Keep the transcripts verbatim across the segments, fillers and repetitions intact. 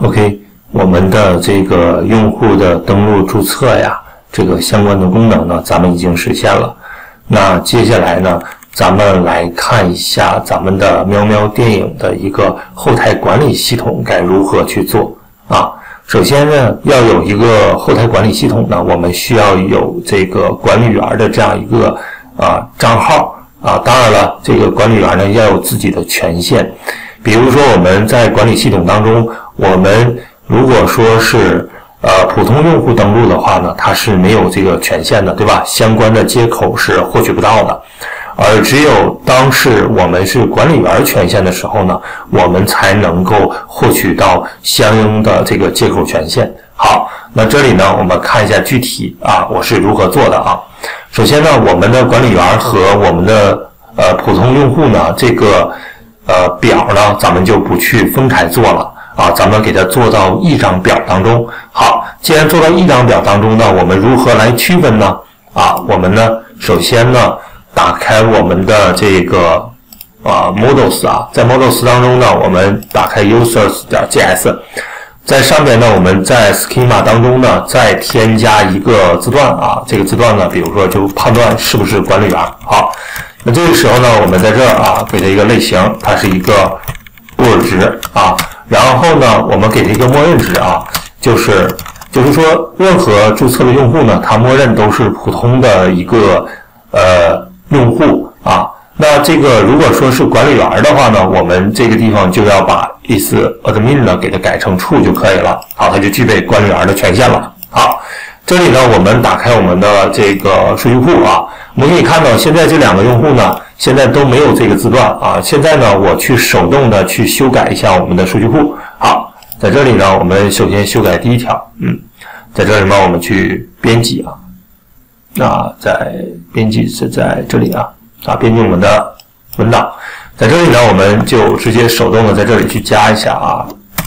OK， 我们的这个用户的登录注册呀，这个相关的功能呢，咱们已经实现了。那接下来呢，咱们来看一下咱们的喵喵电影的一个后台管理系统该如何去做啊。首先呢，要有一个后台管理系统呢，我们需要有这个管理员的这样一个啊账号啊。当然了，这个管理员呢要有自己的权限。比如说我们在管理系统当中，我们如果说是呃普通用户登录的话呢，它是没有这个权限的，对吧？相关的接口是获取不到的。而只有当是我们是管理员权限的时候呢，我们才能够获取到相应的这个接口权限。好，那这里呢，我们看一下具体啊，我是如何做的啊。首先呢，我们的管理员和我们的呃普通用户呢，这个呃表呢，咱们就不去分开做了啊，咱们给它做到一张表当中。好，既然做到一张表当中呢，我们如何来区分呢？啊，我们呢，首先呢，打开我们的这个啊 models 啊，在 models 当中呢，我们打开 users.js， 在上面呢，我们在 schema 当中呢，再添加一个字段啊，这个字段呢，比如说就判断是不是管理员。好，那这个时候呢，我们在这儿啊，给它一个类型，它是一个布尔值啊，然后呢，我们给它一个默认值啊，就是就是说，任何注册的用户呢，它默认都是普通的一个呃用户啊。那这个如果说是管理员的话呢，我们这个地方就要把 isAdmin 呢给它改成 true 就可以了。好，它就具备管理员的权限了。好，这里呢，我们打开我们的这个数据库啊，我们可以看到现在这两个用户呢，现在都没有这个字段啊。现在呢，我去手动的去修改一下我们的数据库。好，在这里呢，我们首先修改第一条，嗯，在这里呢，我们去编辑啊，那在编辑是在这里啊，啊，编辑我们的文档，在这里呢，我们就直接手动的在这里去加一下啊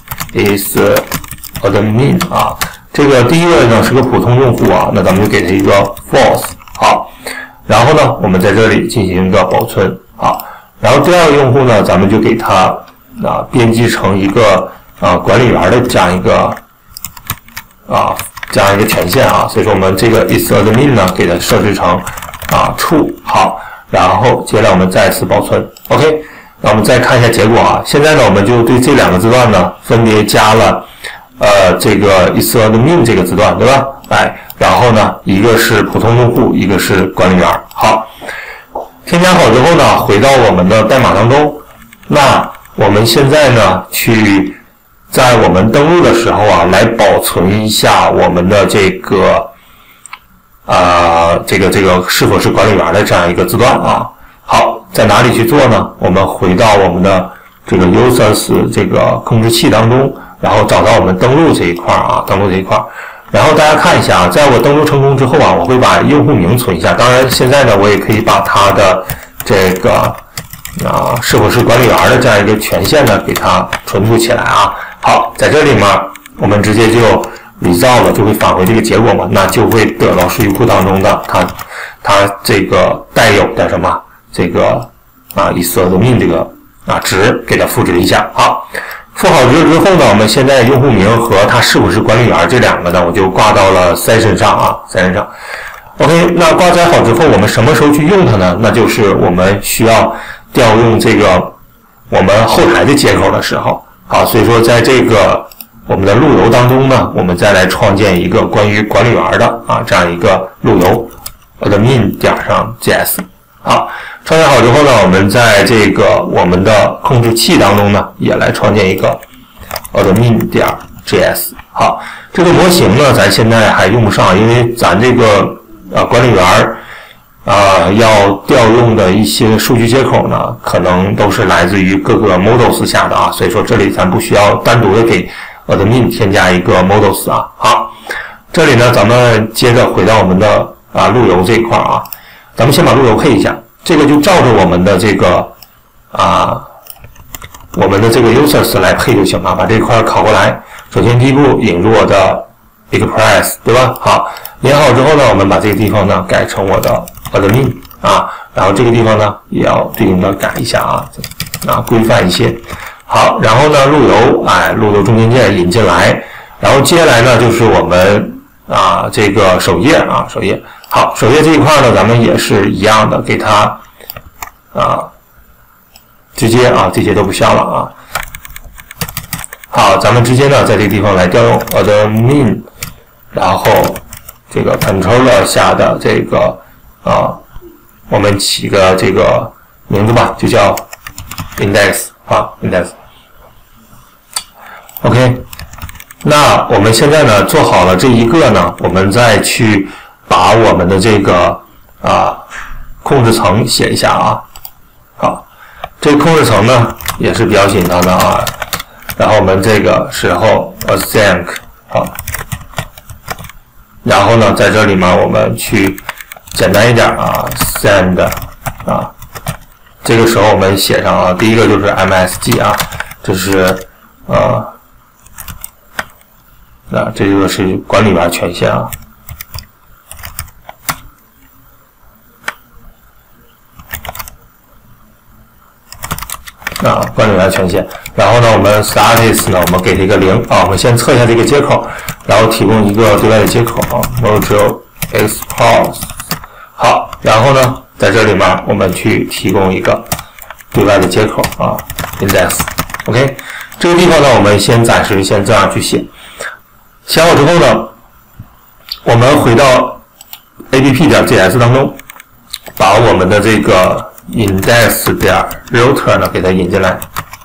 isAdmin 啊。这个第一位呢是个普通用户啊，那咱们就给它一个 false 好，然后呢我们在这里进行一个保存好，然后第二个用户呢，咱们就给它啊编辑成一个啊管理员的这样一个啊这样一个权限啊，所以说我们这个 isAdmin 呢给它设置成啊 true 好，然后接下来我们再次保存 OK， 那我们再看一下结果啊，现在呢我们就对这两个字段呢分别加了呃，这个 isAdmin 这个字段，对吧？哎，然后呢，一个是普通用户，一个是管理员。好，添加好之后呢，回到我们的代码当中。那我们现在呢，去在我们登录的时候啊，来保存一下我们的这个啊、呃，这个这个是否是管理员的这样一个字段啊。好，在哪里去做呢？我们回到我们的这个 users 这个控制器当中。然后找到我们登录这一块啊，登录这一块，然后大家看一下啊，在我登录成功之后啊，我会把用户名存一下。当然，现在呢，我也可以把它的这个啊是否是管理员的这样一个权限呢，给它存储起来啊。好，在这里面我们直接就 result 了，就会返回这个结果嘛，那就会得到数据库当中的它它这个带有的什么这个啊 isAdmin 这个啊值给它复制一下。好。复好值之后呢，我们现在用户名和它是否是管理员这两个呢，我就挂到了 session 上啊 ，session 上。OK， 那挂载好之后，我们什么时候去用它呢？那就是我们需要调用这个我们后台的接口的时候啊，所以说在这个我们的路由当中呢，我们再来创建一个关于管理员的啊这样一个路由 admin 点上 js 好。创建好之后呢，我们在这个我们的控制器当中呢，也来创建一个 admin 点 js。好，这个模型呢，咱现在还用不上，因为咱这个呃管理员啊、呃、要调用的一些数据接口呢，可能都是来自于各个 models 下的啊，所以说这里咱不需要单独的给 admin 添加一个 models 啊。好，这里呢，咱们接着回到我们的啊路由这一块啊，咱们先把路由配一下。这个就照着我们的这个啊，我们的这个 users 来配就行了，把这块拷过来。首先第一步引入我的 express， 对吧？好，引好之后呢，我们把这个地方呢改成我的 admin 啊，然后这个地方呢也要对应的改一下啊，啊规范一些。 好，然后呢，路由，哎，路由中间件引进来，然后接下来呢，就是我们啊这个首页啊首页。好，首页这一块呢，咱们也是一样的，给它啊直接啊这些都不需要了啊。好，咱们直接呢在这个地方来调用 admin， 然后这个 controller 下的这个啊，我们起个这个名字吧，就叫 index 啊 index。OK， 那我们现在呢做好了这一个呢，我们再去把我们的这个啊控制层写一下啊。好，这个控制层呢也是比较简单的啊。然后我们这个时候 async 好，然后呢在这里面我们去简单一点啊 send 啊，这个时候我们写上啊，第一个就是 M S G 啊，这是呃那这个是管理员权限啊。啊，管理员权限。然后呢，我们 status 呢，我们给了一个零啊，我们先测一下这个接口，然后提供一个对外的接口啊 module export。好，然后呢，在这里面我们去提供一个对外的接口啊 index。OK， 这个地方呢，我们先暂时先这样去写。写好之后呢，我们回到 app.js 当中，把我们的这个 index 点 router 呢给它引进来。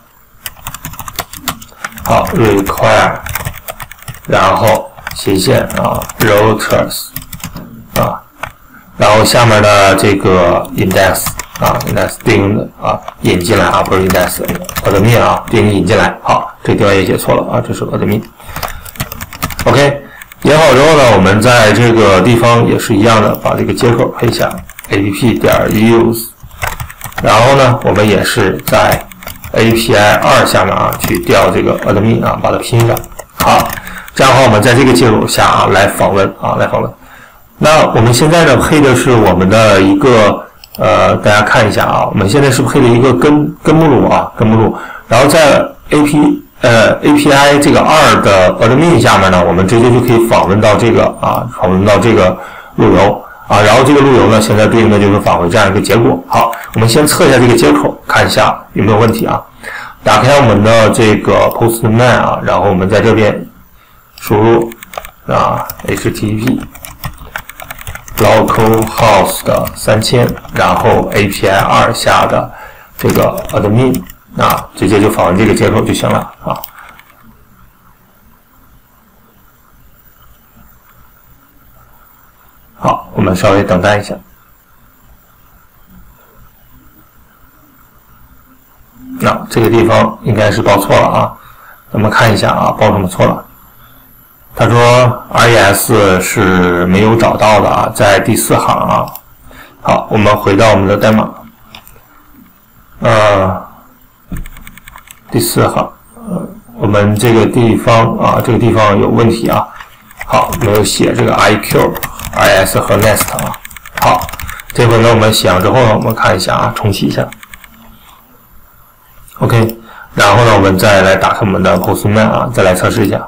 好 ，require， 然后斜线啊 routers 啊，然后下面的这个 index 啊 index 对应的啊引进来啊，不是 index admin 啊，对应引进来。好，这个地方也写错了啊，这是 admin。OK， 引好之后呢，我们在这个地方也是一样的，把这个接口配下 app 点 use， 然后呢，我们也是在 A P I 二下面啊去调这个 admin 啊，把它拼上。好，这样的话我们在这个接口下啊来访问啊来访问。那我们现在呢配的是我们的一个呃，大家看一下啊，我们现在是配了一个根根目录啊根目录，然后在 A P 呃 A P I 这个二的 admin 下面呢，我们直接就可以访问到这个啊访问到这个路由啊，然后这个路由呢现在对应的就是返回这样一个结果。好，我们先测一下这个接口，看一下有没有问题啊。打开我们的这个 Postman 啊，然后我们在这边输入啊 H T T P localhost 的三千，然后 A P I 二下的这个 admin 啊，直接就访问这个接口就行了啊。好，我们稍微等待一下。那这个地方应该是报错了啊，咱们看一下啊，报什么错了？他说 R E S 是没有找到的啊，在第四行啊。好，我们回到我们的代码，呃，第四行，呃，我们这个地方啊，这个地方有问题啊。好，没有写这个 I Q、R E S 和 Nest 啊。好，这回呢我们写上之后呢，我们看一下啊，重启一下。OK， 然后呢，我们再来打开我们的 Postman 啊，再来测试一下。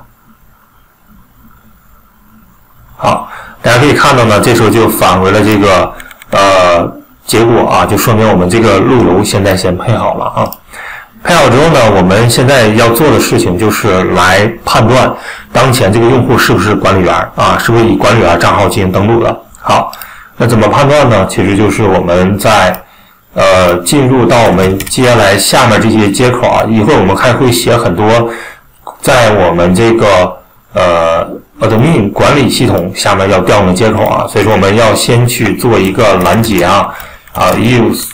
好，大家可以看到呢，这时候就返回了这个呃结果啊，就说明我们这个路由现在先配好了啊。配好之后呢，我们现在要做的事情就是来判断当前这个用户是不是管理员啊，是不是以管理员账号进行登录的。好，那怎么判断呢？其实就是我们在呃，进入到我们接下来下面这些接口啊，一会儿我们还会写很多在我们这个呃 admin 管理系统下面要调用的接口啊，所以说我们要先去做一个拦截啊啊 use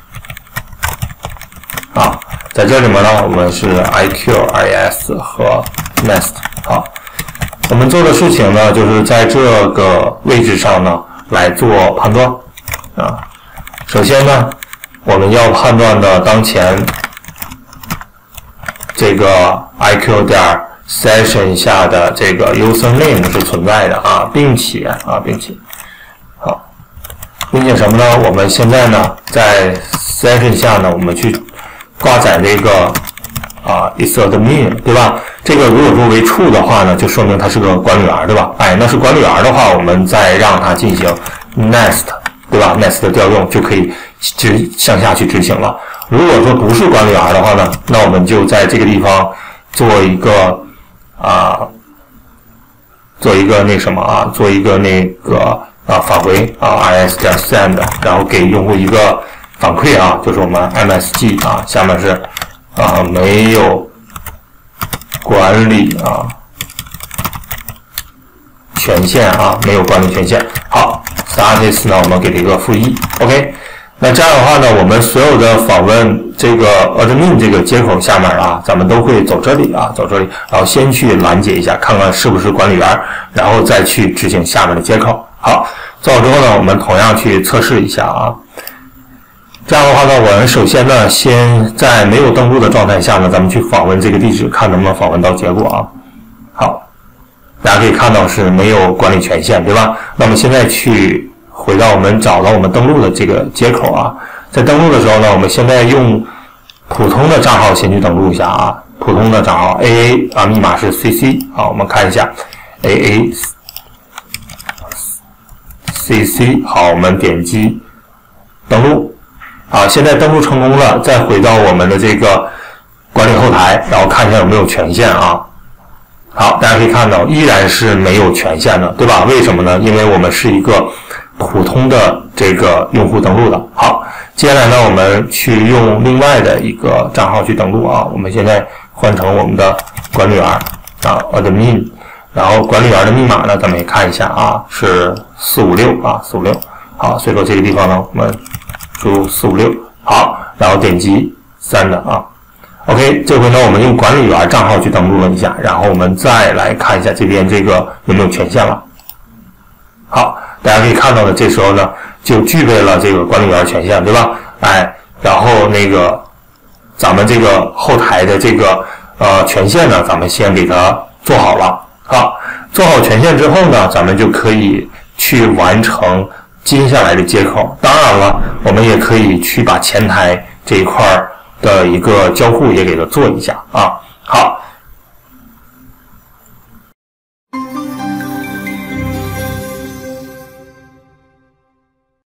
啊，在这里面呢，我们是 I Q、R E S 和 Nest。好，我们做的事情呢，就是在这个位置上呢来做判断啊。首先呢，我们要判断的当前这个 I Q 点 session 下的这个 username 是存在的啊，并且啊，并且好，并且什么呢？我们现在呢，在 session 下呢，我们去挂载这个啊 ，is admin， 对吧？这个如果说为 true 的话呢，就说明它是个管理员，对吧？哎，那是管理员的话，我们再让它进行 nest， 对吧 ？nest 的调用就可以直向下去执行了。如果说不是管理员的话呢，那我们就在这个地方做一个啊，做一个那什么啊，做一个那个啊返回啊 rs 点 send， 然后给用户一个反馈啊，就是我们 msg 啊，下面是啊没有管理啊权限啊，没有管理权限。好 ，status 呢，我们给了一个负一 ，OK。那这样的话呢，我们所有的访问这个 admin 这个接口下面啊，咱们都会走这里啊，走这里，然后先去拦截一下，看看是不是管理员，然后再去执行下面的接口。好，做好之后呢，我们同样去测试一下啊。这样的话呢，我们首先呢，先在没有登录的状态下呢，咱们去访问这个地址，看能不能访问到结果啊。好，大家可以看到是没有管理权限，对吧？那么现在去回到我们找到我们登录的这个接口啊，在登录的时候呢，我们现在用普通的账号先去登录一下啊，普通的账号 A A 啊，密码是 C C 啊，我们看一下 A A C C， 好，我们点击登录，好，现在登录成功了，再回到我们的这个管理后台，然后看一下有没有权限啊。好，大家可以看到依然是没有权限的，对吧？为什么呢？因为我们是一个普通的这个用户登录的。好，接下来呢，我们去用另外的一个账号去登录啊。我们现在换成我们的管理员啊 ，admin， 然后管理员的密码呢，咱们也看一下啊，是四五六啊，四五六。好，所以说这个地方呢，我们输入四五六，好，然后点击 send 啊。OK， 这回呢，我们用管理员账号去登录了一下，然后我们再来看一下这边这个有没有权限了。好，大家可以看到的，这时候呢就具备了这个管理员权限，对吧？哎，然后那个咱们这个后台的这个呃权限呢，咱们先给它做好了。好，做好权限之后呢，咱们就可以去完成接下来的接口。当然了，我们也可以去把前台这一块的一个交互也给它做一下啊。好，